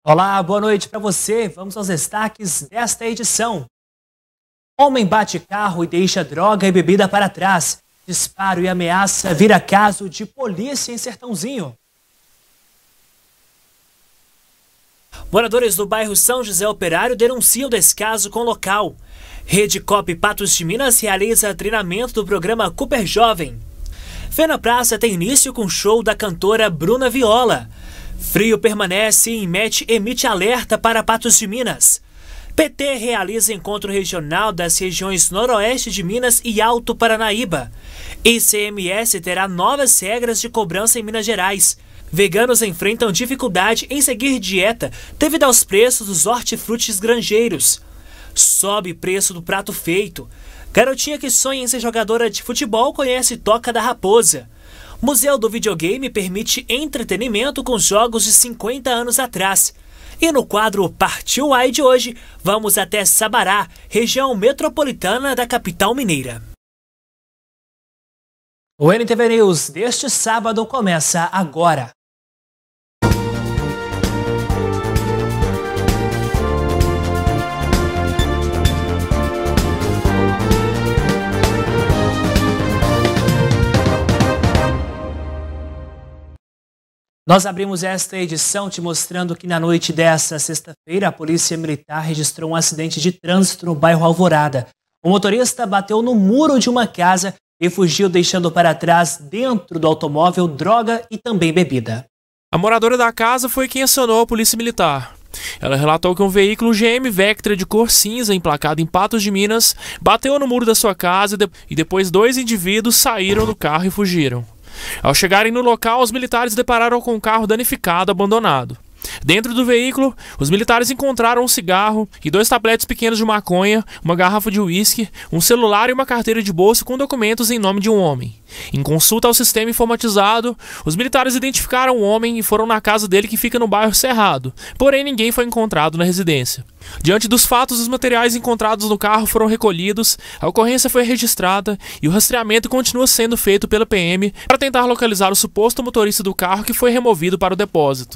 Olá, boa noite para você. Vamos aos destaques desta edição. Homem bate carro e deixa droga e bebida para trás. Disparo e ameaça vira caso de polícia em Sertãozinho. Moradores do bairro São José Operário denunciam descaso com o local. Rede Cop Patos de Minas realiza treinamento do programa Cooper Jovem. Fé na Praça tem início com show da cantora Bruna Viola. Frio permanece e INMET emite alerta para Patos de Minas. PT realiza encontro regional das regiões Noroeste de Minas e Alto Paranaíba. ICMS terá novas regras de cobrança em Minas Gerais. Veganos enfrentam dificuldade em seguir dieta devido aos preços dos hortifrutis granjeiros. Sobe preço do prato feito. Garotinha que sonha em ser jogadora de futebol conhece Toca da Raposa. Museu do Videogame permite entretenimento com jogos de 50 anos atrás. E no quadro Partiu Uai de hoje, vamos até Sabará, região metropolitana da capital mineira. O NTV News deste sábado começa agora. Nós abrimos esta edição te mostrando que na noite desta sexta-feira a Polícia Militar registrou um acidente de trânsito no bairro Alvorada. O motorista bateu no muro de uma casa e fugiu, deixando para trás, dentro do automóvel, droga e também bebida. A moradora da casa foi quem acionou a Polícia Militar. Ela relatou que um veículo GM Vectra de cor cinza, emplacado em Patos de Minas, bateu no muro da sua casa e depois 2 indivíduos saíram do carro e fugiram. Ao chegarem no local, os militares depararam com um carro danificado, abandonado. Dentro do veículo, os militares encontraram um cigarro e 2 tabletes pequenos de maconha, uma garrafa de uísque, um celular e uma carteira de bolso com documentos em nome de um homem. Em consulta ao sistema informatizado, os militares identificaram o homem e foram na casa dele, que fica no bairro Cerrado, porém ninguém foi encontrado na residência. Diante dos fatos, os materiais encontrados no carro foram recolhidos, a ocorrência foi registrada e o rastreamento continua sendo feito pela PM para tentar localizar o suposto motorista do carro, que foi removido para o depósito.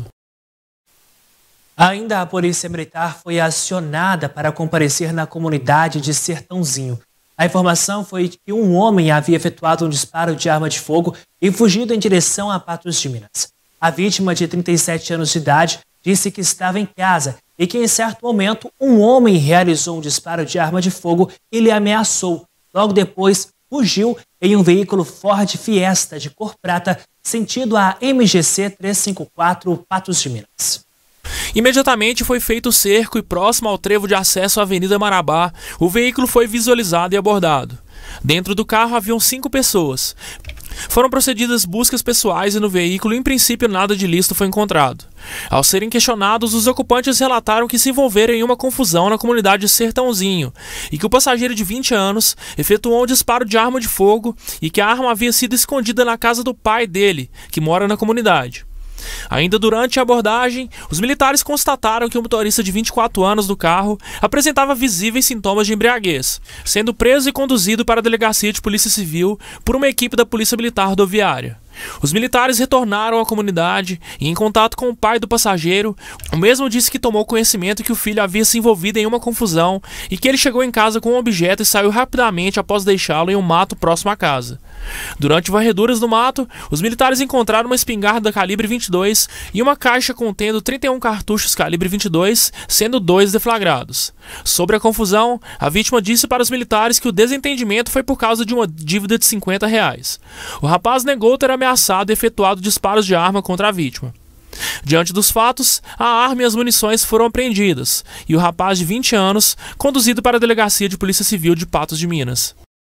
Ainda a Polícia Militar foi acionada para comparecer na comunidade de Sertãozinho. A informação foi que um homem havia efetuado um disparo de arma de fogo e fugido em direção a Patos de Minas. A vítima, de 37 anos de idade, disse que estava em casa e que, em certo momento, um homem realizou um disparo de arma de fogo e lhe ameaçou. Logo depois, fugiu em um veículo Ford Fiesta de cor prata, sentido a MGC 354 Patos de Minas. Imediatamente foi feito o cerco e, próximo ao trevo de acesso à Avenida Marabá, o veículo foi visualizado e abordado. Dentro do carro haviam 5 pessoas. Foram procedidas buscas pessoais e no veículo, em princípio, nada de ilícito foi encontrado. Ao serem questionados, os ocupantes relataram que se envolveram em uma confusão na comunidade de Sertãozinho e que o passageiro, de 20 anos, efetuou um disparo de arma de fogo e que a arma havia sido escondida na casa do pai dele, que mora na comunidade. Ainda durante a abordagem, os militares constataram que o motorista, de 24 anos do carro, apresentava visíveis sintomas de embriaguez, sendo preso e conduzido para a delegacia de Polícia Civil por uma equipe da Polícia Militar Rodoviária. Os militares retornaram à comunidade e, em contato com o pai do passageiro, o mesmo disse que tomou conhecimento que o filho havia se envolvido em uma confusão e que ele chegou em casa com um objeto e saiu rapidamente após deixá-lo em um mato próximo à casa. Durante varreduras no mato, os militares encontraram uma espingarda calibre 22 e uma caixa contendo 31 cartuchos calibre 22, sendo 2 deflagrados. Sobre a confusão, a vítima disse para os militares que o desentendimento foi por causa de uma dívida de R$50. O rapaz negou ter ameaçado e efetuado disparos de arma contra a vítima. Diante dos fatos, a arma e as munições foram apreendidas e o rapaz, de 20 anos, conduzido para a delegacia de Polícia Civil de Patos de Minas.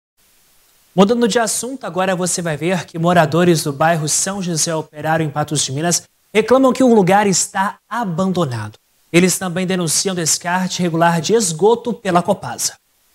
Mudando de assunto, agora você vai ver que moradores do bairro São José Operário, em Patos de Minas, reclamam que o lugar está abandonado. Eles também denunciam descarte irregular de esgoto pela Copasa.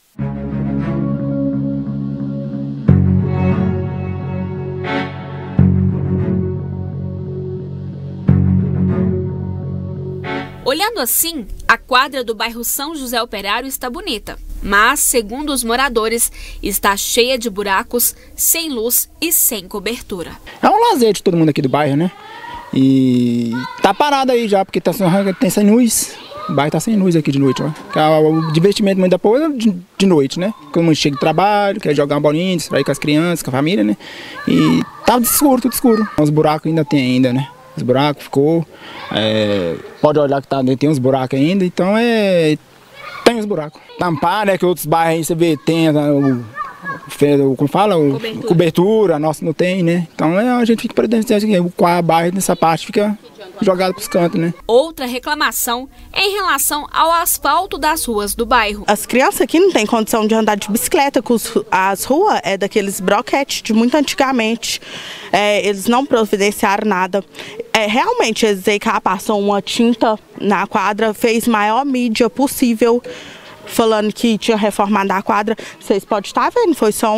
Olhando assim, a quadra do bairro São José Operário está bonita, mas, segundo os moradores, está cheia de buracos, sem luz e sem cobertura. É um lazer de todo mundo aqui do bairro, né? E tá parado aí já, porque tem sem luz. O bairro tá sem luz aqui de noite, ó. O divertimento muito da povo é de noite, né? Quando chega do trabalho, quer jogar uma bolinha, distrair com as crianças, com a família, né? E tá tudo escuro. Os buracos ainda tem né? Os buracos ficou. Pode olhar que tem uns buracos ainda, então tem os buracos. Tampar, né? Que outros bairros aí você vê, tem como fala? Cobertura, nossa não tem, né? Então a gente fica pretensioso aqui, o bairro nessa parte fica jogado para os cantos, né? Outra reclamação é em relação ao asfalto das ruas do bairro. As crianças aqui não têm condição de andar de bicicleta, as ruas é daqueles broquetes de muito antigamente. Eles não providenciaram nada. Realmente, eles aí que passou uma tinta na quadra, fez maior mídia possível, falando que tinha reformado a quadra. Vocês podem estar vendo, foi só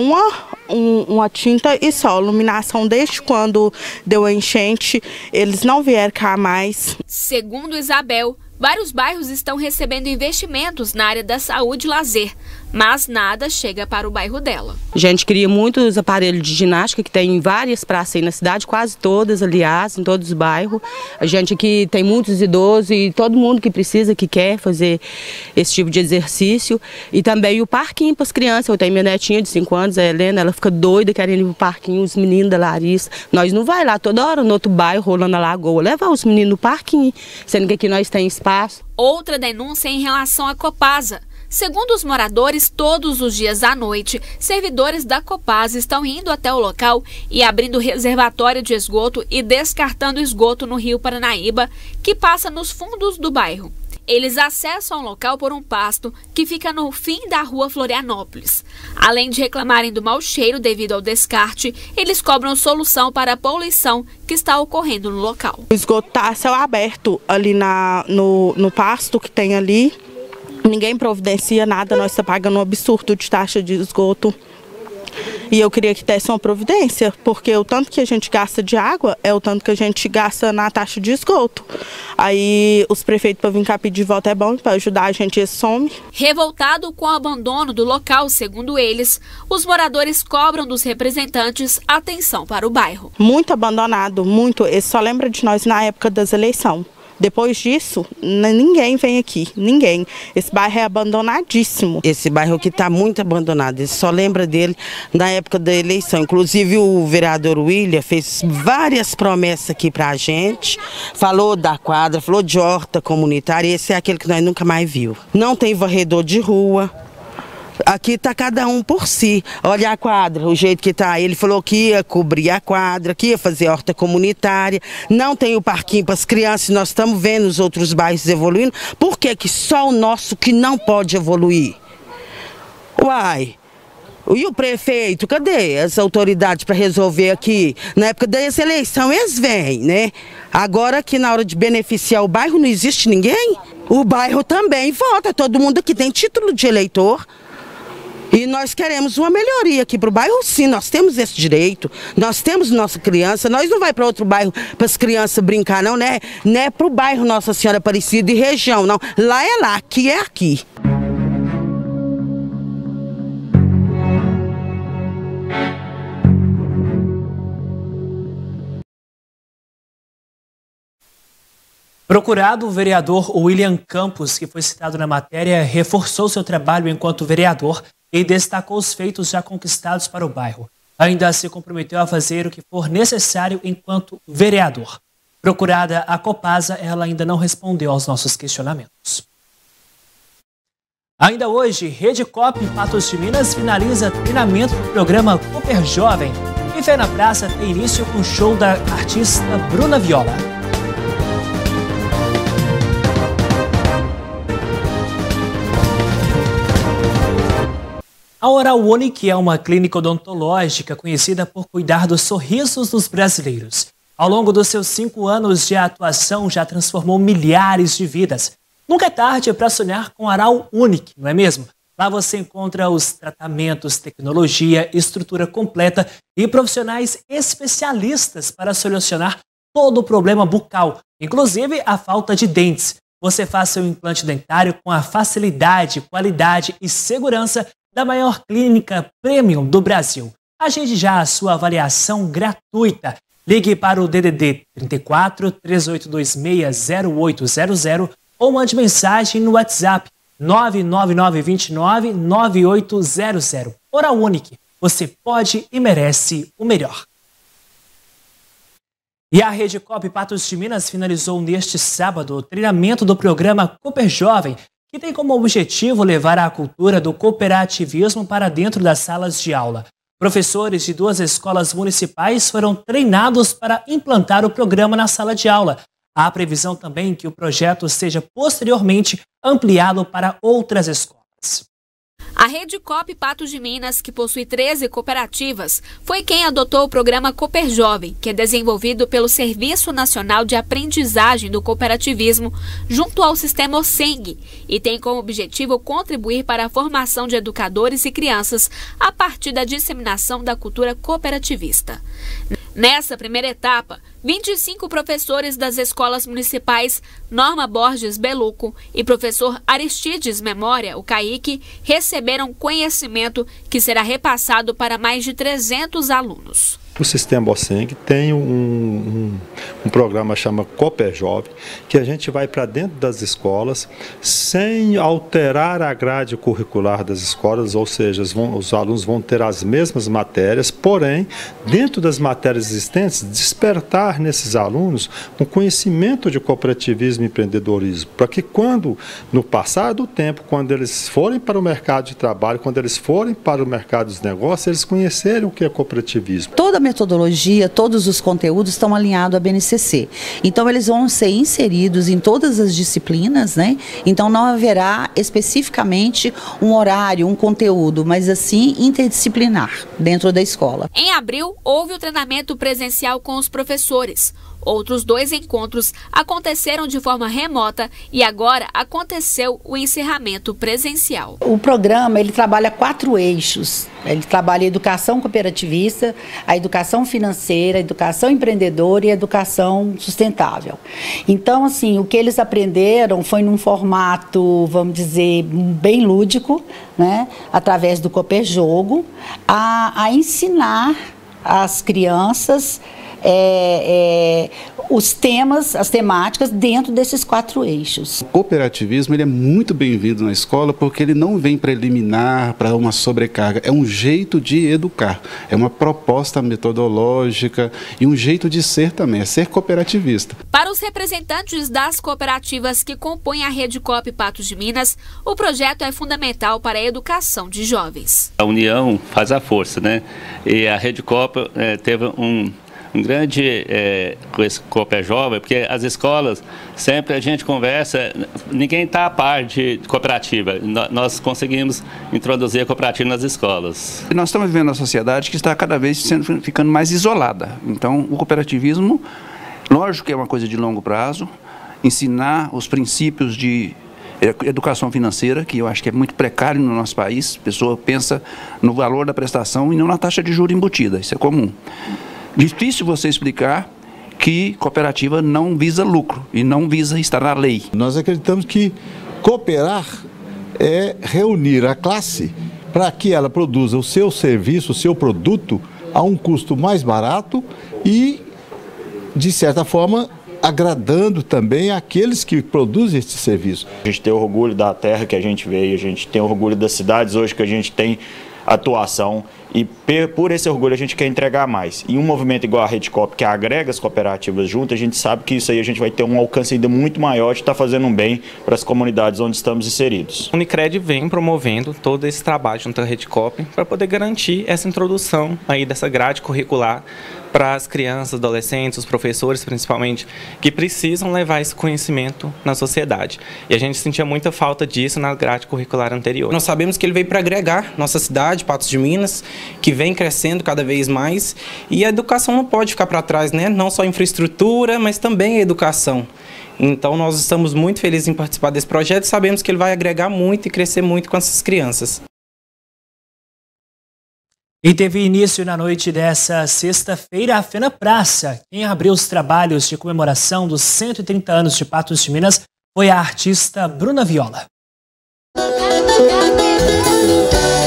uma tinta e só. Iluminação desde quando deu a enchente, eles não vieram cá mais. Segundo Isabel, vários bairros estão recebendo investimentos na área da saúde e lazer, mas nada chega para o bairro dela. A gente cria muitos aparelhos de ginástica, que tem em várias praças aí na cidade, quase todas, aliás, em todos os bairros. A gente aqui tem muitos idosos e todo mundo que precisa, que quer fazer esse tipo de exercício. E também o parquinho para as crianças. Eu tenho minha netinha de 5 anos, a Helena, ela fica doida querendo ir para o parquinho, os meninos da Larissa. Nós não vai lá toda hora no outro bairro, rolando a lagoa, levar os meninos no parquinho, sendo que aqui nós temos espaço. Outra denúncia é em relação à Copasa. Segundo os moradores, todos os dias à noite, servidores da Copasa estão indo até o local e abrindo reservatório de esgoto e descartando esgoto no Rio Paranaíba, que passa nos fundos do bairro. Eles acessam o local por um pasto que fica no fim da rua Florianópolis. Além de reclamarem do mau cheiro devido ao descarte, eles cobram solução para a poluição que está ocorrendo no local. O esgoto está a céu aberto ali no pasto que tem ali. Ninguém providencia nada, nós estamos pagando um absurdo de taxa de esgoto. E eu queria que desse uma providência, porque o tanto que a gente gasta de água é o tanto que a gente gasta na taxa de esgoto. Aí os prefeitos para vir cá pedir volta é bom, para ajudar a gente eles some. Revoltado com o abandono do local, segundo eles, os moradores cobram dos representantes atenção para o bairro. Muito abandonado, muito. Eles só lembram de nós na época das eleições. Depois disso, ninguém vem aqui, ninguém. Esse bairro é abandonadíssimo. Esse bairro aqui está muito abandonado, ele só lembra dele na época da eleição. Inclusive o vereador William fez várias promessas aqui para a gente, falou da quadra, falou de horta comunitária, esse é aquele que nós nunca mais viu. Não tem varredor de rua. Aqui está cada um por si. Olha a quadra, o jeito que está. Ele falou que ia cobrir a quadra, que ia fazer horta comunitária. Não tem o parquinho para as crianças. Nós estamos vendo os outros bairros evoluindo. Por que que só o nosso que não pode evoluir? Uai, e o prefeito? Cadê as autoridades para resolver aqui? Na época dessa eleição eles vêm, né? Agora que na hora de beneficiar o bairro não existe ninguém. O bairro também vota. Todo mundo aqui tem título de eleitor. E nós queremos uma melhoria aqui para o bairro, sim, nós temos esse direito, nós temos nossa criança, nós não vai para outro bairro para as crianças brincar, não, né? Não é para o bairro Nossa Senhora Aparecida e região, não. Lá é lá, aqui é aqui. Procurado, o vereador William Campos, que foi citado na matéria, reforçou seu trabalho enquanto vereador e destacou os feitos já conquistados para o bairro. Ainda se comprometeu a fazer o que for necessário enquanto vereador. Procurada a Copasa, ela ainda não respondeu aos nossos questionamentos. Ainda hoje, Rede Cop em Patos de Minas finaliza treinamento do programa Cooper Jovem. E Fé na Praça tem início com o show da artista Bruna Viola. A Oral Unique é uma clínica odontológica conhecida por cuidar dos sorrisos dos brasileiros. Ao longo dos seus 5 anos de atuação, já transformou milhares de vidas. Nunca é tarde para sonhar com a Oral Unique, não é mesmo? Lá você encontra os tratamentos, tecnologia, estrutura completa e profissionais especialistas para solucionar todo o problema bucal, inclusive a falta de dentes. Você faz seu implante dentário com a facilidade, qualidade e segurança da maior clínica premium do Brasil. Agende já a sua avaliação gratuita. Ligue para o DDD 34 3826 0800 ou mande mensagem no WhatsApp 99929 9800. Oral Unique, você pode e merece o melhor. E a Rede Coop Patos de Minas finalizou neste sábado o treinamento do programa Cooper Jovem, que tem como objetivo levar a cultura do cooperativismo para dentro das salas de aula. Professores de 2 escolas municipais foram treinados para implantar o programa na sala de aula. Há previsão também que o projeto seja posteriormente ampliado para outras escolas. A Rede Coop Patos de Minas, que possui 13 cooperativas, foi quem adotou o programa Cooper Jovem, que é desenvolvido pelo Serviço Nacional de Aprendizagem do Cooperativismo, junto ao sistema OSENG, e tem como objetivo contribuir para a formação de educadores e crianças a partir da disseminação da cultura cooperativista. Nessa primeira etapa, 25 professores das escolas municipais Norma Borges Beluco e professor Aristides Memória, o Caíque, receberam conhecimento que será repassado para mais de 300 alunos. O sistema OSENG tem um programa chama Cooper Jovem, que a gente vai para dentro das escolas sem alterar a grade curricular das escolas, ou seja, os alunos vão ter as mesmas matérias, porém, dentro das matérias existentes, despertar nesses alunos um conhecimento de cooperativismo e empreendedorismo, para que quando, no passar do tempo, quando eles forem para o mercado de trabalho, quando eles forem para o mercado dos negócios, eles conhecerem o que é cooperativismo. Toda a metodologia, todos os conteúdos estão alinhados à BNCC. Então, eles vão ser inseridos em todas as disciplinas, né? Então, não haverá especificamente um horário, um conteúdo, mas assim interdisciplinar dentro da escola. Em abril, houve o treinamento presencial com os professores. Outros 2 encontros aconteceram de forma remota e agora aconteceu o encerramento presencial. O programa ele trabalha 4 eixos. Ele trabalha a educação cooperativista, a educação financeira, a educação empreendedora e a educação sustentável. Então, assim, o que eles aprenderam foi num formato, vamos dizer, bem lúdico, né, através do Cooper Jogo, a ensinar as crianças os temas, as temáticas dentro desses 4 eixos. O cooperativismo ele é muito bem-vindo na escola porque ele não vem para eliminar, para uma sobrecarga, é um jeito de educar, é uma proposta metodológica e um jeito de ser também, é ser cooperativista. Para os representantes das cooperativas que compõem a Rede Coop Patos de Minas, o projeto é fundamental para a educação de jovens. A união faz a força, né? E a Rede Coop teve um grande com esse Cooper Jovem, porque as escolas, sempre a gente conversa, ninguém está a par de cooperativa. Nós conseguimos introduzir a cooperativa nas escolas. Nós estamos vivendo uma sociedade que está cada vez ficando mais isolada. Então, o cooperativismo, lógico que é uma coisa de longo prazo, ensinar os princípios de educação financeira, que eu acho que é muito precário no nosso país. A pessoa pensa no valor da prestação e não na taxa de juros embutida, isso é comum. Difícil você explicar que cooperativa não visa lucro e não visa estar na lei. Nós acreditamos que cooperar é reunir a classe para que ela produza o seu serviço, o seu produto a um custo mais barato e, de certa forma, agradando também aqueles que produzem esse serviço. A gente tem orgulho da terra que a gente veio, a gente tem orgulho das cidades hoje que a gente tem atuação e por esse orgulho a gente quer entregar mais. E um movimento igual a Rede Coop, que agrega as cooperativas juntas, a gente sabe que isso aí a gente vai ter um alcance ainda muito maior de estar fazendo um bem para as comunidades onde estamos inseridos. O Unicred vem promovendo todo esse trabalho junto à Rede Coop para poder garantir essa introdução aí dessa grade curricular para as crianças, adolescentes, os professores principalmente, que precisam levar esse conhecimento na sociedade. E a gente sentia muita falta disso na grade curricular anterior. Nós sabemos que ele veio para agregar nossa cidade, Patos de Minas, que vem crescendo cada vez mais, e a educação não pode ficar para trás, né? Não só a infraestrutura, mas também a educação. Então nós estamos muito felizes em participar desse projeto e sabemos que ele vai agregar muito e crescer muito com essas crianças. E teve início na noite dessa sexta-feira a Fena Praça. Quem abriu os trabalhos de comemoração dos 130 anos de Patos de Minas foi a artista Bruna Viola.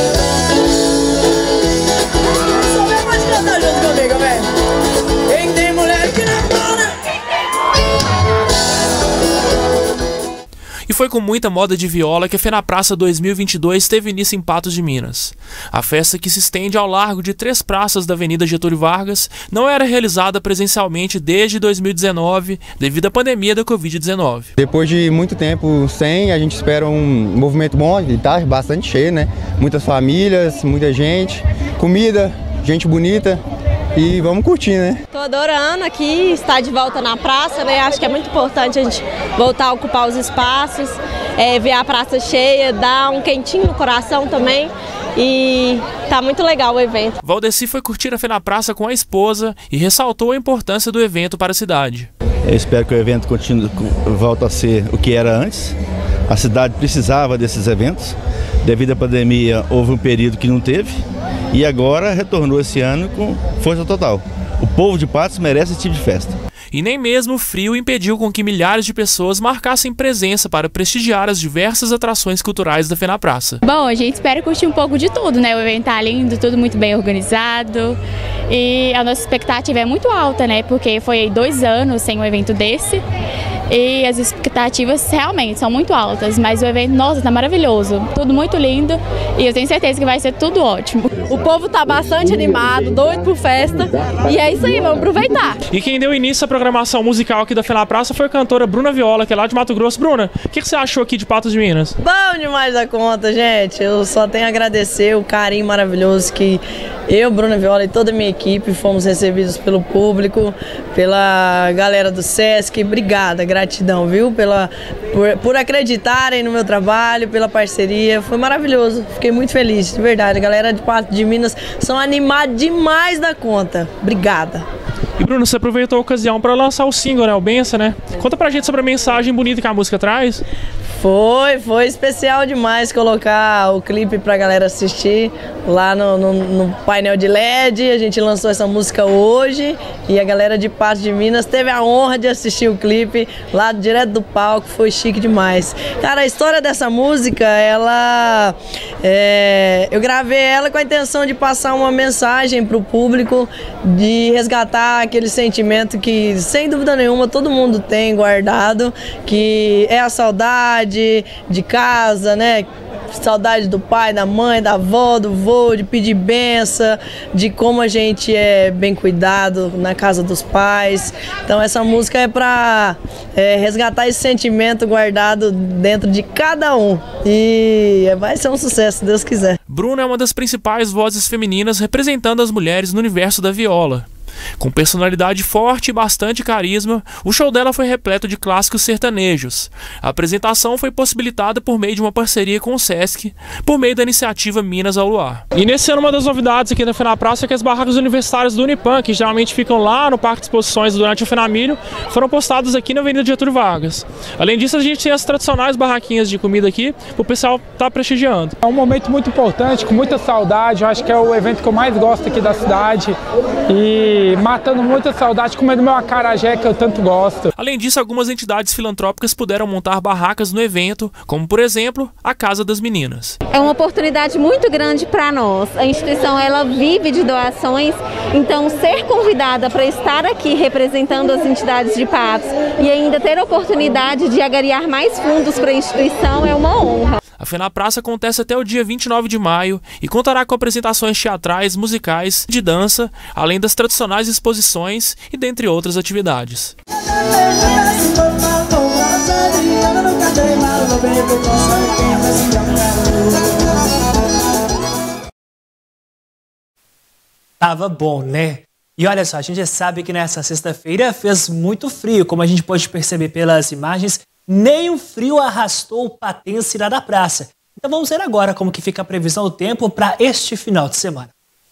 Pode cantar junto comigo, velho. Quem tem foi com muita moda de viola que a FENAPRAÇA 2022 teve início em Patos de Minas. A festa, que se estende ao largo de 3 praças da Avenida Getúlio Vargas, não era realizada presencialmente desde 2019, devido à pandemia da Covid-19. Depois de muito tempo sem, a gente espera um movimento bom, e tá bastante cheio, né? Muitas famílias, muita gente, comida, gente bonita. E vamos curtir, né? Tô adorando aqui estar de volta na praça, né? Acho que é muito importante a gente voltar a ocupar os espaços, ver a praça cheia, dar um quentinho no coração também. E tá muito legal o evento. Valdeci foi curtir a FENAPRAÇA com a esposa e ressaltou a importância do evento para a cidade. Eu espero que o evento volte a ser o que era antes. A cidade precisava desses eventos. Devido à pandemia, houve um período que não teve. E agora retornou esse ano com força total. O povo de Patos merece esse tipo de festa. E nem mesmo o frio impediu com que milhares de pessoas marcassem presença para prestigiar as diversas atrações culturais da FENAPRAÇA. Bom, a gente espera curtir um pouco de tudo, né? O evento tá lindo, tudo muito bem organizado. E a nossa expectativa é muito alta, né? Porque foi 2 anos sem um evento desse. E as expectativas realmente são muito altas, mas o evento, nossa, tá maravilhoso, tudo muito lindo e eu tenho certeza que vai ser tudo ótimo. O povo tá bastante animado, doido por festa e é isso aí, vamos aproveitar. E quem deu início à programação musical aqui da FENAPRAÇA foi a cantora Bruna Viola, que é lá de Mato Grosso. Bruna, o que você achou aqui de Patos de Minas? Bom demais da conta, gente, eu só tenho a agradecer o carinho maravilhoso que eu, Bruna Viola e toda a minha equipe fomos recebidos pelo público, pela galera do Sesc. Obrigada, gratidão, viu? Por acreditarem no meu trabalho, pela parceria. Foi maravilhoso, fiquei muito feliz, de verdade. A galera de Patos de Minas são animados demais da conta. Obrigada. E Bruno, você aproveitou a ocasião para lançar o single, né? O Bença, né? Conta pra gente sobre a mensagem bonita que a música traz. Foi especial demais colocar o clipe pra galera assistir lá no painel de LED. A gente lançou essa música hoje e a galera de Patos de Minas teve a honra de assistir o clipe lá direto do palco, foi chique demais. Cara, a história dessa música, eu gravei ela com a intenção de passar uma mensagem pro público, de resgatar aquele sentimento que, sem dúvida nenhuma, todo mundo tem guardado, que é a saudade de casa, né? Saudade do pai, da mãe, da avó, do vô, de pedir benção, de como a gente é bem cuidado na casa dos pais. Então essa música é para resgatar esse sentimento guardado dentro de cada um. E vai ser um sucesso, se Deus quiser. Bruna é uma das principais vozes femininas representando as mulheres no universo da viola. Com personalidade forte e bastante carisma, o show dela foi repleto de clássicos sertanejos. A apresentação foi possibilitada por meio de uma parceria com o Sesc, por meio da iniciativa Minas ao Luar. E nesse ano, uma das novidades aqui da FENAPRAÇA é que as barracas universitárias do Unipan, que geralmente ficam lá no Parque de Exposições durante o Fenamilho, foram postadas aqui na Avenida Getúlio Vargas. Além disso, a gente tem as tradicionais barraquinhas de comida aqui, o pessoal está prestigiando. É um momento muito importante, com muita saudade, eu acho que é o evento que eu mais gosto aqui da cidade. E matando muita saudade, comendo meu acarajé que eu tanto gosto. Além disso, algumas entidades filantrópicas puderam montar barracas no evento, como por exemplo, a Casa das Meninas. É uma oportunidade muito grande para nós. A instituição ela vive de doações, então ser convidada para estar aqui representando as entidades de Patos e ainda ter a oportunidade de agariar mais fundos para a instituição é uma honra. A FENAPRAÇA acontece até o dia 29 de maio e contará com apresentações teatrais, musicais, de dança, além das tradicionais exposições e dentre outras atividades. Tava bom, né? E olha só, a gente sabe que nessa sexta-feira fez muito frio, como a gente pode perceber pelas imagens. Nem o frio arrastou o patense lá da praça. Então vamos ver agora como que fica a previsão do tempo para este final de semana.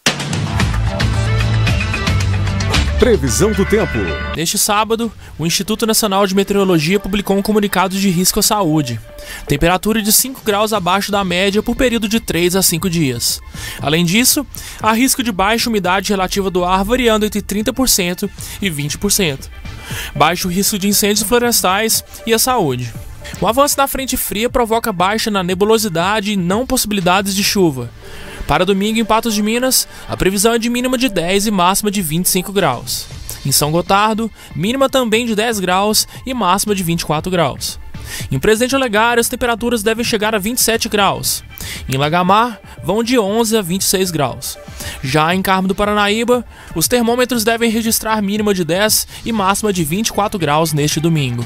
Previsão do tempo. Neste sábado, o Instituto Nacional de Meteorologia publicou um comunicado de risco à saúde. Temperatura de 5 graus abaixo da média por período de 3 a 5 dias. Além disso, há risco de baixa umidade relativa do ar variando entre 30% e 20%. Baixo risco de incêndios florestais e a saúde. O avanço da frente fria provoca baixa na nebulosidade e não possibilidades de chuva. Para domingo em Patos de Minas, a previsão é de mínima de 10 e máxima de 25 graus. Em São Gotardo, mínima também de 10 graus e máxima de 24 graus. Em Presidente Olegário, as temperaturas devem chegar a 27 graus. Em Lagamar, vão de 11 a 26 graus. Já em Carmo do Paranaíba, os termômetros devem registrar mínima de 10 e máxima de 24 graus neste domingo.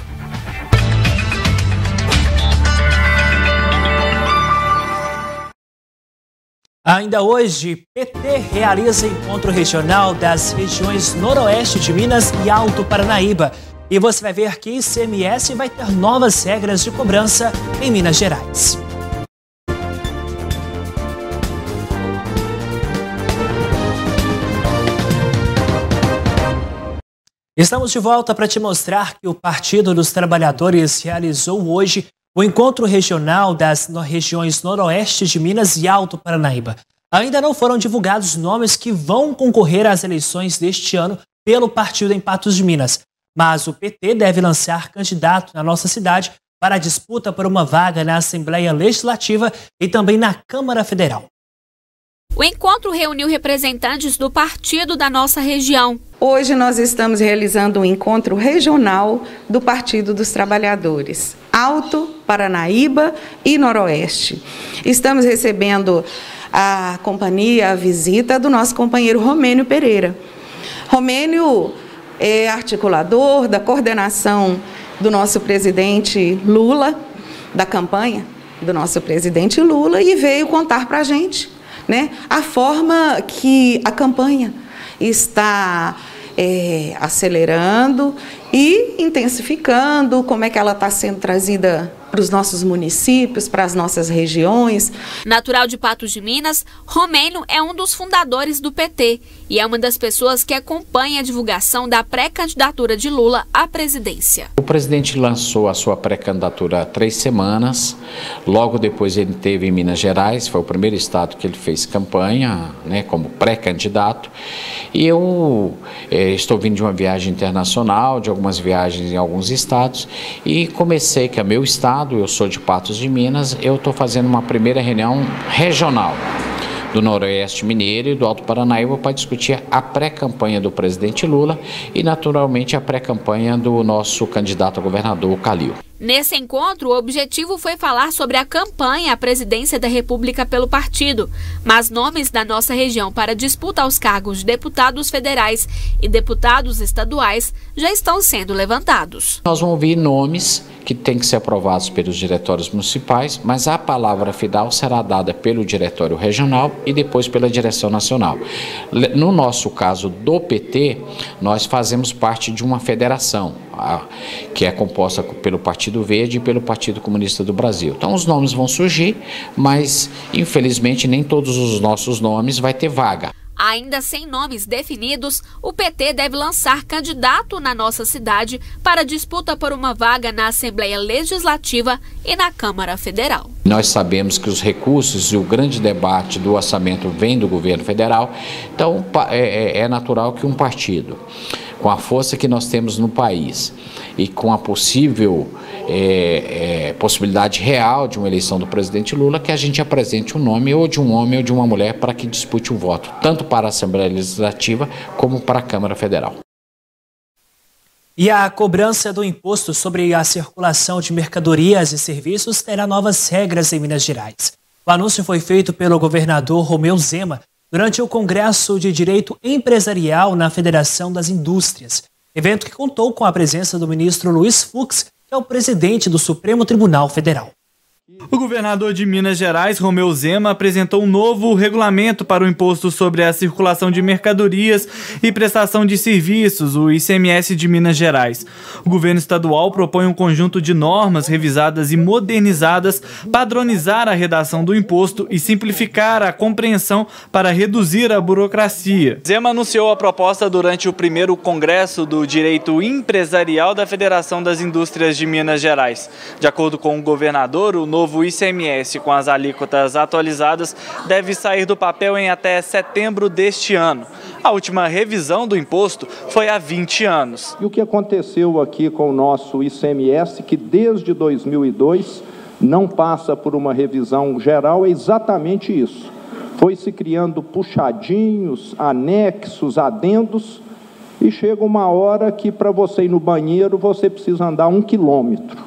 Ainda hoje, PT realiza encontro regional das regiões Noroeste de Minas e Alto Paranaíba. E você vai ver que ICMS vai ter novas regras de cobrança em Minas Gerais. Estamos de volta para te mostrar que o Partido dos Trabalhadores realizou hoje o encontro regional das regiões Noroeste de Minas e Alto Paranaíba. Ainda não foram divulgados nomes que vão concorrer às eleições deste ano pelo partido em Patos de Minas. Mas o PT deve lançar candidato na nossa cidade para a disputa por uma vaga na Assembleia Legislativa e também na Câmara Federal. O encontro reuniu representantes do partido da nossa região. Hoje nós estamos realizando um encontro regional do Partido dos Trabalhadores, Alto, Paranaíba e Noroeste. Estamos recebendo a companhia, a visita do nosso companheiro Romênio Pereira. Romênio é articulador da coordenação do nosso presidente Lula, da campanha do nosso presidente Lula, e veio contar para a gente, né, a forma que a campanha está acelerando e intensificando, como é que ela está sendo trazida para os nossos municípios, para as nossas regiões. Natural de Patos de Minas, Romênio é um dos fundadores do PT e é uma das pessoas que acompanha a divulgação da pré-candidatura de Lula à presidência. O presidente lançou a sua pré-candidatura há 3 semanas, logo depois ele teve em Minas Gerais, foi o primeiro estado que ele fez campanha, né, como pré-candidato, e eu estou vindo de uma viagem internacional, de algumas viagens em alguns estados, e comecei, que é meu estado, eu sou de Patos de Minas, eu estou fazendo uma primeira reunião regional do Noroeste Mineiro e do Alto Paranaíba para discutir a pré-campanha do presidente Lula e, naturalmente, a pré-campanha do nosso candidato a governador, Calil. Nesse encontro, o objetivo foi falar sobre a campanha à presidência da República pelo partido, mas nomes da nossa região para disputa aos cargos de deputados federais e deputados estaduais já estão sendo levantados. Nós vamos ouvir nomes que têm que ser aprovados pelos diretórios municipais, mas a palavra final será dada pelo diretório regional e depois pela direção nacional. No nosso caso do PT, nós fazemos parte de uma federação, que é composta pelo Partido Verde e pelo Partido Comunista do Brasil. Então os nomes vão surgir, mas infelizmente nem todos os nossos nomes vai ter vaga. Ainda sem nomes definidos, o PT deve lançar candidato na nossa cidade para disputa por uma vaga na Assembleia Legislativa e na Câmara Federal. Nós sabemos que os recursos e o grande debate do orçamento vem do governo federal, então é natural que um partido, com a força que nós temos no país e com a possível possibilidade real de uma eleição do presidente Lula, que a gente apresente um nome ou de um homem ou de uma mulher para que dispute o voto, tanto para a Assembleia Legislativa como para a Câmara Federal. E a cobrança do imposto sobre a circulação de mercadorias e serviços terá novas regras em Minas Gerais. O anúncio foi feito pelo governador Romeu Zema durante o Congresso de Direito Empresarial na Federação das Indústrias, evento que contou com a presença do ministro Luiz Fux, que é o presidente do Supremo Tribunal Federal. O governador de Minas Gerais, Romeu Zema, apresentou um novo regulamento para o imposto sobre a circulação de mercadorias e prestação de serviços, o ICMS de Minas Gerais. O governo estadual propõe um conjunto de normas revisadas e modernizadas, padronizar a redação do imposto e simplificar a compreensão para reduzir a burocracia. Zema anunciou a proposta durante o primeiro Congresso do Direito Empresarial da Federação das Indústrias de Minas Gerais. De acordo com o governador, o novo ICMS com as alíquotas atualizadas deve sair do papel em até setembro deste ano. A última revisão do imposto foi há 20 anos. E o que aconteceu aqui com o nosso ICMS, que desde 2002 não passa por uma revisão geral, é exatamente isso. Foi se criando puxadinhos, anexos, adendos, e chega uma hora que para você ir no banheiro você precisa andar 1 quilômetro.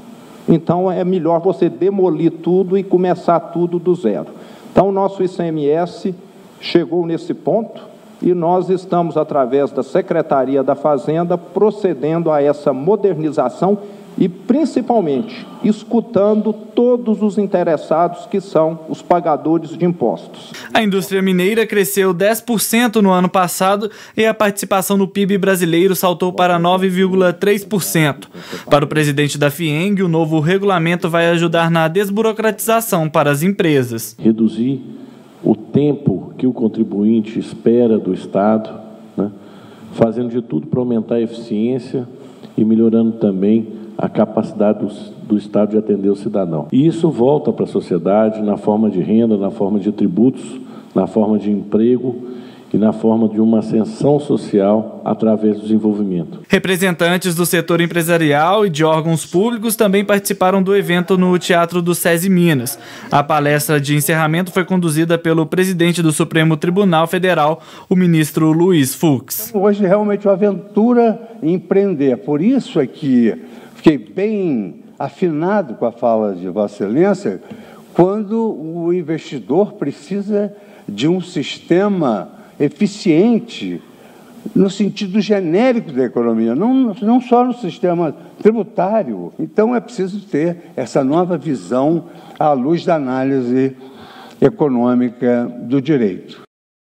Então, é melhor você demolir tudo e começar tudo do zero. Então, o nosso ICMS chegou nesse ponto e nós estamos, através da Secretaria da Fazenda, procedendo a essa modernização e, principalmente, escutando todos os interessados, que são os pagadores de impostos. A indústria mineira cresceu 10% no ano passado e a participação no PIB brasileiro saltou para 9,3%. Para o presidente da FIENG, o novo regulamento vai ajudar na desburocratização para as empresas. Reduzir o tempo que o contribuinte espera do Estado, né, fazendo de tudo para aumentar a eficiência e melhorando também a capacidade do Estado de atender o cidadão. E isso volta para a sociedade na forma de renda, na forma de tributos, na forma de emprego e na forma de uma ascensão social através do desenvolvimento. Representantes do setor empresarial e de órgãos públicos também participaram do evento no Teatro do SESI Minas. A palestra de encerramento foi conduzida pelo presidente do Supremo Tribunal Federal, o ministro Luiz Fux. Hoje realmente é uma aventura empreender, por isso é que fiquei bem afinado com a fala de Vossa Excelência, quando o investidor precisa de um sistema eficiente no sentido genérico da economia, não só no sistema tributário. Então é preciso ter essa nova visão à luz da análise econômica do direito.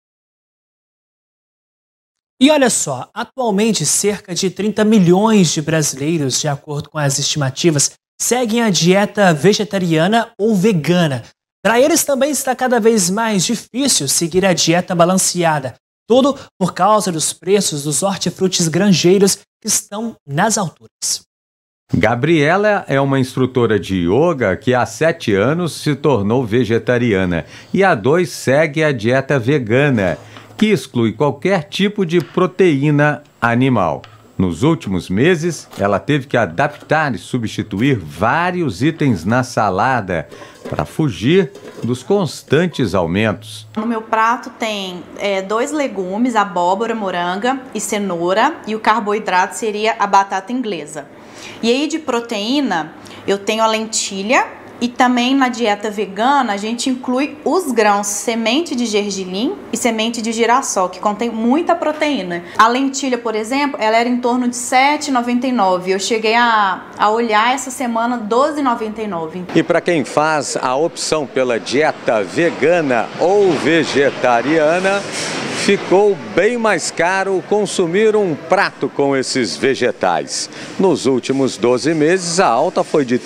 E olha só, atualmente cerca de 30 milhões de brasileiros, de acordo com as estimativas, seguem a dieta vegetariana ou vegana. Para eles também está cada vez mais difícil seguir a dieta balanceada, tudo por causa dos preços dos hortifrutis granjeiros que estão nas alturas. Gabriela é uma instrutora de yoga que há 7 anos se tornou vegetariana e há 2 segue a dieta vegana, que exclui qualquer tipo de proteína animal. Nos últimos meses, ela teve que adaptar e substituir vários itens na salada para fugir dos constantes aumentos. No meu prato tem 2 legumes, abóbora, moranga e cenoura, e o carboidrato seria a batata inglesa. E aí de proteína eu tenho a lentilha. E também na dieta vegana a gente inclui os grãos semente de gergelim e semente de girassol, que contém muita proteína. A lentilha, por exemplo, ela era em torno de R$ 7,99. Eu cheguei a olhar essa semana R$ 12,99. E para quem faz a opção pela dieta vegana ou vegetariana, ficou bem mais caro consumir um prato com esses vegetais. Nos últimos 12 meses, a alta foi de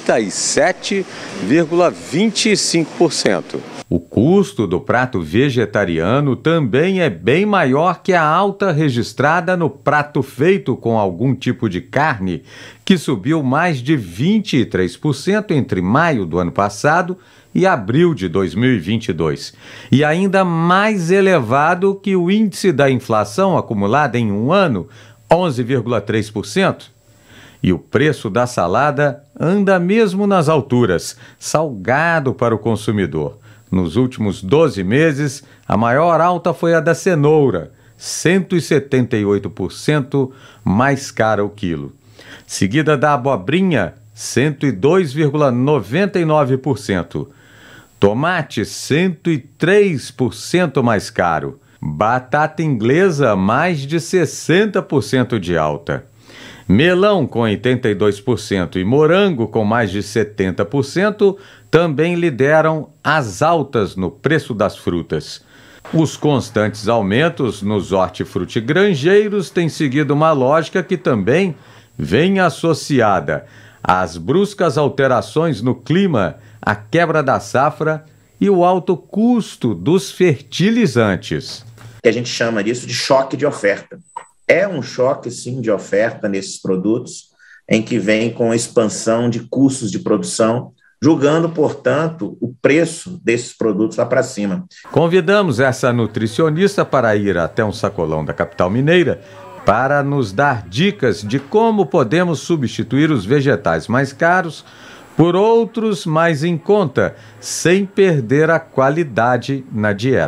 37,25%. O custo do prato vegetariano também é bem maior que a alta registrada no prato feito com algum tipo de carne, que subiu mais de 23% entre maio do ano passado e abril de 2022, e ainda mais elevado que o índice da inflação acumulada em um ano, 11,3%. E o preço da salada anda mesmo nas alturas, salgado para o consumidor. Nos últimos 12 meses, a maior alta foi a da cenoura, 178% mais cara o quilo. Seguida da abobrinha, 102,99%. Tomate, 103% mais caro. Batata inglesa, mais de 60% de alta. Melão, com 82%, e morango, com mais de 70%, também lideram as altas no preço das frutas. Os constantes aumentos nos hortifrutigranjeiros têm seguido uma lógica que também vem associada às bruscas alterações no clima, a quebra da safra e o alto custo dos fertilizantes. A gente chama disso de choque de oferta. É um choque, sim, de oferta nesses produtos, em que vem com a expansão de custos de produção, julgando, portanto, o preço desses produtos lá para cima. Convidamos essa nutricionista para ir até um sacolão da capital mineira para nos dar dicas de como podemos substituir os vegetais mais caros por outros mais em conta, sem perder a qualidade na dieta.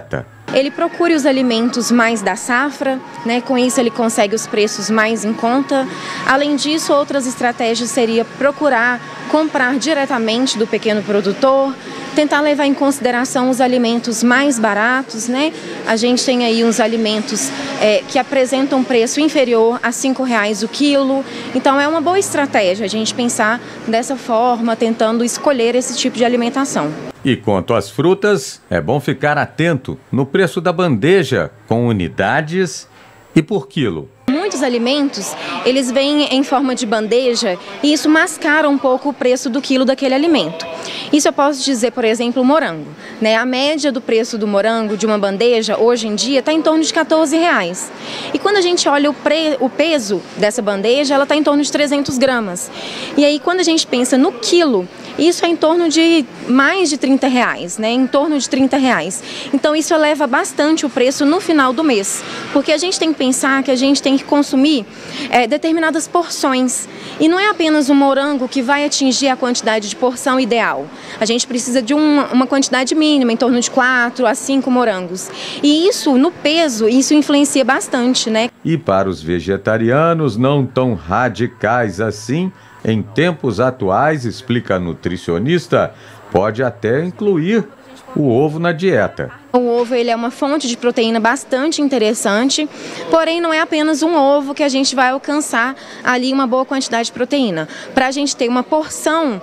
Ele procure os alimentos mais da safra, né? Com isso ele consegue os preços mais em conta. Além disso, outras estratégias seria procurar comprar diretamente do pequeno produtor, tentar levar em consideração os alimentos mais baratos, né? A gente tem aí uns alimentos que apresentam um preço inferior a R$ 5,00 o quilo. Então é uma boa estratégia a gente pensar dessa forma, tentando escolher esse tipo de alimentação. E quanto às frutas, é bom ficar atento no preço da bandeja, com unidades e por quilo. Muitos alimentos, eles vêm em forma de bandeja e isso mascara um pouco o preço do quilo daquele alimento. Isso eu posso dizer, por exemplo, o morango, né? A média do preço do morango de uma bandeja, hoje em dia, está em torno de R$ 14,00. E quando a gente olha o peso dessa bandeja, ela está em torno de 300 gramas. E aí, quando a gente pensa no quilo, isso é em torno de mais de R$ 30,00, né? Em torno de R$ 30,00. Então, isso eleva bastante o preço no final do mês, porque a gente tem que pensar que a gente tem que consumir determinadas porções. E não é apenas o morango que vai atingir a quantidade de porção ideal. A gente precisa de uma quantidade mínima, em torno de 4 a 5 morangos. E isso, no peso, isso influencia bastante, né? E para os vegetarianos não tão radicais assim, em tempos atuais, explica a nutricionista, pode até incluir o ovo na dieta. O ovo ele é uma fonte de proteína bastante interessante, porém não é apenas um ovo que a gente vai alcançar ali uma boa quantidade de proteína. Para a gente ter uma porção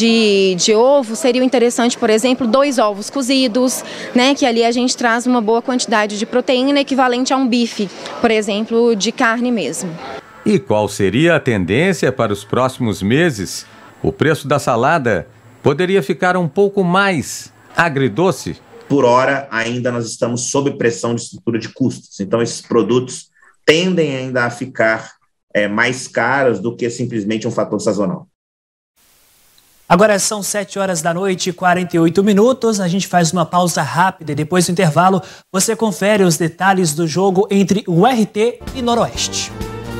de ovo, seria interessante, por exemplo, 2 ovos cozidos, né, que ali a gente traz uma boa quantidade de proteína equivalente a um bife, por exemplo, de carne mesmo. E qual seria a tendência para os próximos meses? O preço da salada poderia ficar um pouco mais agridoce? Por hora, ainda nós estamos sob pressão de estrutura de custos. Então, esses produtos tendem ainda a ficar mais caros do que simplesmente um fator sazonal. Agora são 7h48. A gente faz uma pausa rápida e depois do intervalo você confere os detalhes do jogo entre o RT e Noroeste.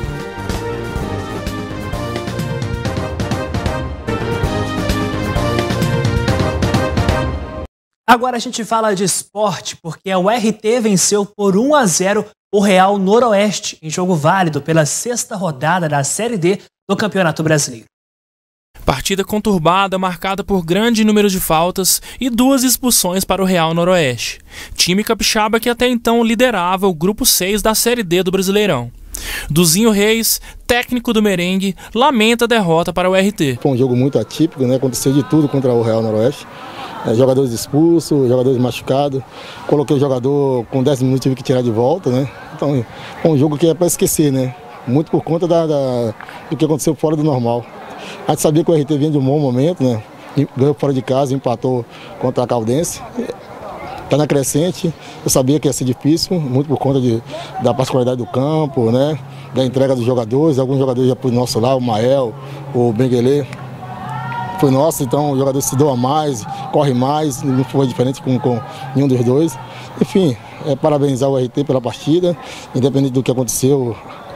Agora a gente fala de esporte, porque o RT venceu por 1-0 o Real Noroeste, em jogo válido pela 6ª rodada da Série D do Campeonato Brasileiro. Partida conturbada, marcada por grande número de faltas e 2 expulsões para o Real Noroeste. Time capixaba que até então liderava o grupo 6 da Série D do Brasileirão. Duzinho Reis, técnico do merengue, lamenta a derrota para o RT. Foi um jogo muito atípico, né? Aconteceu de tudo contra o Real Noroeste. Jogadores expulsos, jogadores machucados. Coloquei o jogador com 10 minutos, tive que tirar de volta, né? Então, é um jogo que é para esquecer, né? Muito por conta do que aconteceu fora do normal. A gente sabia que o RT vinha de um bom momento, né? Ganhou fora de casa, empatou contra a Caldense. Está na crescente. Eu sabia que ia ser difícil, muito por conta da particularidade do campo, né? Da entrega dos jogadores. Alguns jogadores já por nosso lado, o Mael, o Benguelê. Foi nosso, então o jogador se doa mais, corre mais, não foi diferente com nenhum dos dois. Enfim, parabenizar o RT pela partida, independente do que aconteceu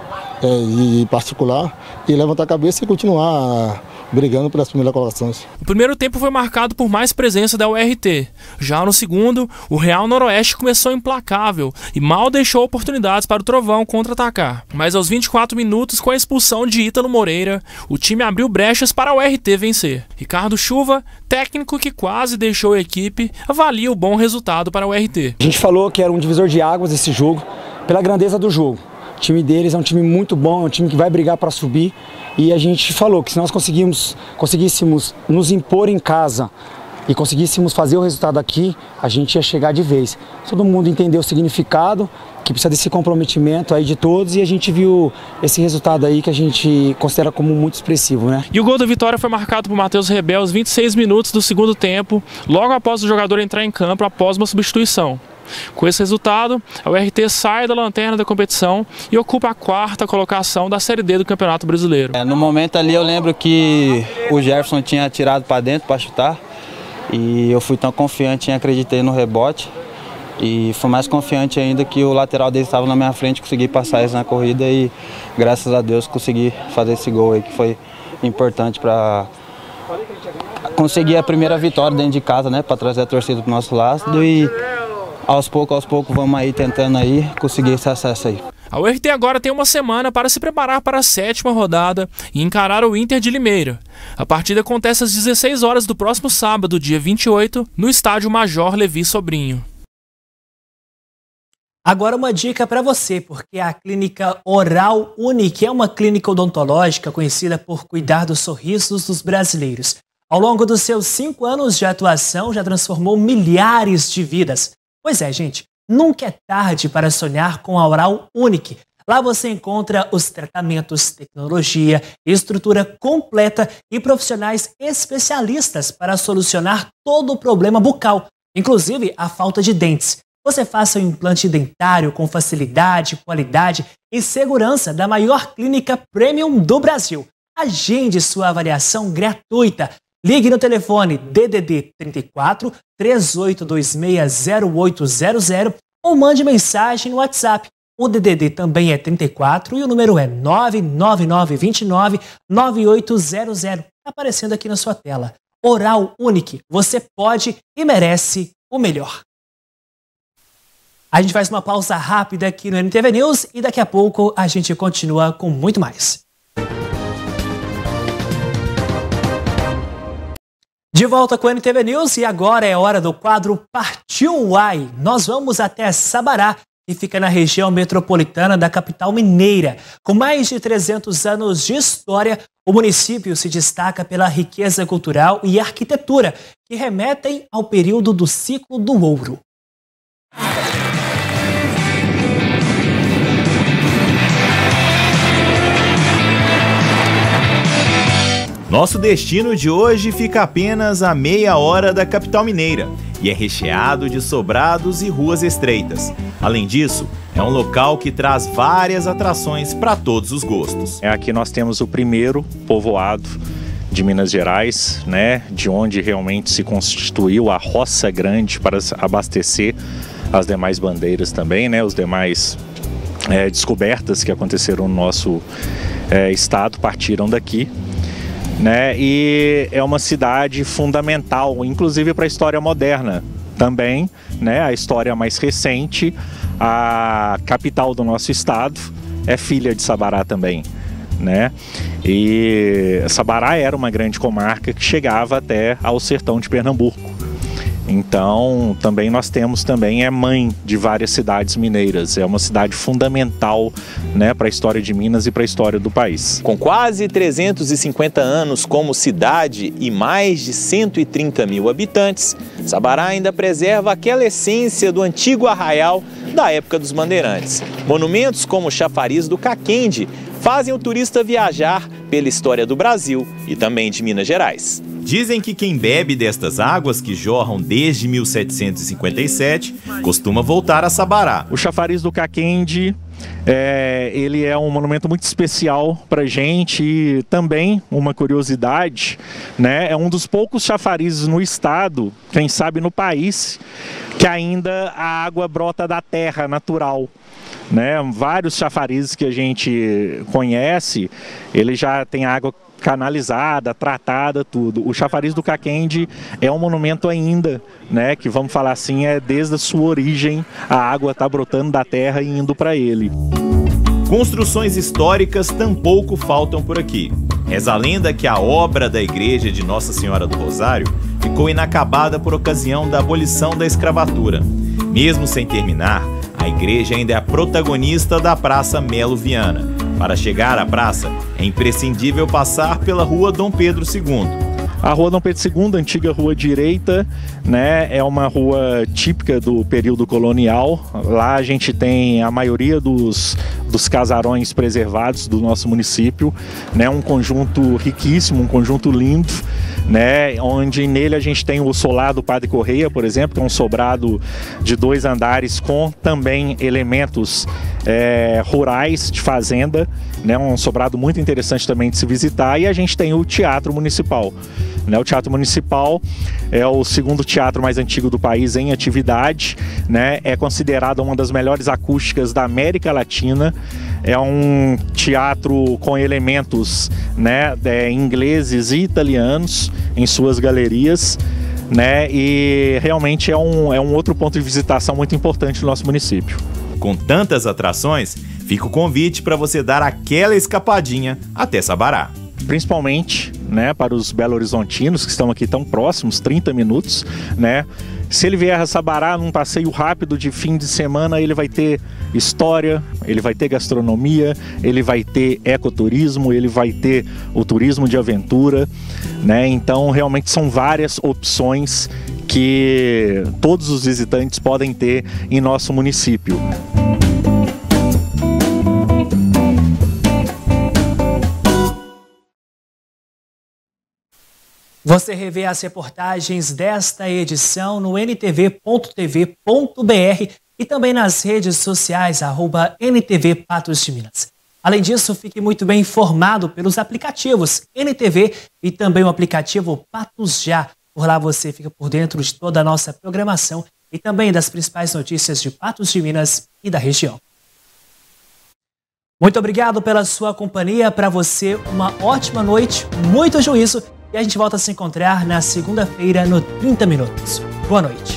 em particular, e levantar a cabeça e continuar brigando pelas primeiras colocações. O primeiro tempo foi marcado por mais presença da URT. Já no segundo, o Real Noroeste começou implacável e mal deixou oportunidades para o Trovão contra-atacar. Mas aos 24 minutos, com a expulsão de Ítalo Moreira, o time abriu brechas para a URT vencer. Ricardo Chuva, técnico que quase deixou a equipe, avalia o bom resultado para a URT. A gente falou que era um divisor de águas esse jogo, pela grandeza do jogo. O time deles é um time muito bom, é um time que vai brigar para subir. E a gente falou que se nós conseguíssemos nos impor em casa e conseguíssemos fazer o resultado aqui, a gente ia chegar de vez. Todo mundo entendeu o significado, que precisa desse comprometimento aí de todos, e a gente viu esse resultado aí que a gente considera como muito expressivo, né? E o gol da vitória foi marcado por Matheus Rebel aos 26 minutos do segundo tempo, logo após o jogador entrar em campo após uma substituição. Com esse resultado, a URT sai da lanterna da competição e ocupa a 4ª colocação da Série D do Campeonato Brasileiro. No momento ali eu lembro que o Jefferson tinha tirado para dentro para chutar e eu fui tão confiante e acreditei no rebote. E fui mais confiante ainda que o lateral dele estava na minha frente, consegui passar isso na corrida e graças a Deus consegui fazer esse gol aí que foi importante para conseguir a primeira vitória dentro de casa, né, para trazer a torcida para o nosso lado aos poucos vamos aí tentando aí conseguir esse acesso aí. A URT agora tem uma semana para se preparar para a 7ª rodada e encarar o Inter de Limeira. A partida acontece às 16 horas do próximo sábado, dia 28, no estádio Major Levi Sobrinho. Agora uma dica para você, porque a clínica Oral Unique é uma clínica odontológica conhecida por cuidar dos sorrisos dos brasileiros. Ao longo dos seus 5 anos de atuação, já transformou milhares de vidas. Pois é, gente, nunca é tarde para sonhar com a Oral Unique. Lá você encontra os tratamentos, tecnologia, estrutura completa e profissionais especialistas para solucionar todo o problema bucal, inclusive a falta de dentes. Você faça o implante dentário com facilidade, qualidade e segurança da maior clínica premium do Brasil. Agende sua avaliação gratuita. Ligue no telefone DDD 34 3826 0800 ou mande mensagem no WhatsApp. O DDD também é 34 e o número é 99929 9800. Está aparecendo aqui na sua tela. Oral Unique. Você pode e merece o melhor. A gente faz uma pausa rápida aqui no NTV News e daqui a pouco a gente continua com muito mais. De volta com o NTV News e agora é hora do quadro Partiu Uai. Nós vamos até Sabará, que fica na região metropolitana da capital mineira. Com mais de 300 anos de história, o município se destaca pela riqueza cultural e arquitetura, que remetem ao período do ciclo do ouro. Nosso destino de hoje fica apenas a meia hora da capital mineira e é recheado de sobrados e ruas estreitas. Além disso, é um local que traz várias atrações para todos os gostos. Aqui nós temos o primeiro povoado de Minas Gerais, né, de onde realmente se constituiu a Roça Grande para abastecer as demais bandeiras também, né, os demais descobertas que aconteceram no nosso estado partiram daqui. Né, e é uma cidade fundamental, inclusive para a história moderna também, né, a história mais recente. A capital do nosso estado é filha de Sabará também, né, e Sabará era uma grande comarca que chegava até ao sertão de Pernambuco. Então, também nós temos é mãe de várias cidades mineiras. É uma cidade fundamental, né, para a história de Minas e para a história do país. Com quase 350 anos como cidade e mais de 130 mil habitantes, Sabará ainda preserva aquela essência do antigo arraial da época dos bandeirantes. Monumentos como o Chafariz do Caquende fazem o turista viajar pela história do Brasil e também de Minas Gerais. Dizem que quem bebe destas águas que jorram desde 1757 costuma voltar a Sabará. O Chafariz do Caquende, ele é um monumento muito especial pra gente e também uma curiosidade, né? É um dos poucos chafarizes no estado, quem sabe no país, que ainda a água brota da terra natural. Né? Vários chafarizes que a gente conhece, ele já tem água canalizada, tratada, tudo. O Chafariz do Caquende é um monumento ainda, né, que vamos falar assim, desde a sua origem, a água está brotando da terra e indo para ele. Construções históricas tampouco faltam por aqui. Reza a lenda que a obra da igreja de Nossa Senhora do Rosário ficou inacabada por ocasião da abolição da escravatura. Mesmo sem terminar, a igreja ainda é a protagonista da Praça Melo Viana. Para chegar à praça, é imprescindível passar pela Rua Dom Pedro II. A Rua Dom Pedro II, antiga Rua Direita, né, é uma rua típica do período colonial. Lá a gente tem a maioria dos casarões preservados do nosso município, né, um conjunto riquíssimo, um conjunto lindo, né, onde nele a gente tem o solar do Padre Correia, por exemplo, que é um sobrado de 2 andares com também elementos rurais de fazenda, né, um sobrado muito interessante também de se visitar. E a gente tem o Teatro Municipal. Né, o Teatro Municipal é o segundo teatro mais antigo do país em atividade, né, é considerado uma das melhores acústicas da América Latina. É um teatro com elementos, né, ingleses e italianos em suas galerias. né? E realmente é um outro ponto de visitação muito importante do nosso município. Com tantas atrações, fica o convite para você dar aquela escapadinha até Sabará. Principalmente, né, para os belo-horizontinos que estão aqui tão próximos, 30 minutos, né? Se ele vier a Sabará num passeio rápido de fim de semana, ele vai ter história, ele vai ter gastronomia, ele vai ter ecoturismo, ele vai ter o turismo de aventura, né? Então, realmente são várias opções que todos os visitantes podem ter em nosso município. Você revê as reportagens desta edição no ntv.tv.br e também nas redes sociais, @NTV Patos de Minas. Além disso, fique muito bem informado pelos aplicativos NTV e também o aplicativo Patos Já. Por lá você fica por dentro de toda a nossa programação e também das principais notícias de Patos de Minas e da região. Muito obrigado pela sua companhia. Para você, uma ótima noite, muito juízo. E a gente volta a se encontrar na segunda-feira no 30 Minutos. Boa noite.